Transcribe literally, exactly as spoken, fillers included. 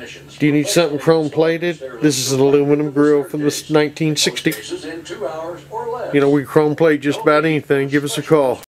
Do you need something chrome plated? This is an aluminum grill from the nineteen sixties. You know, we chrome plate just about anything. Give us a call.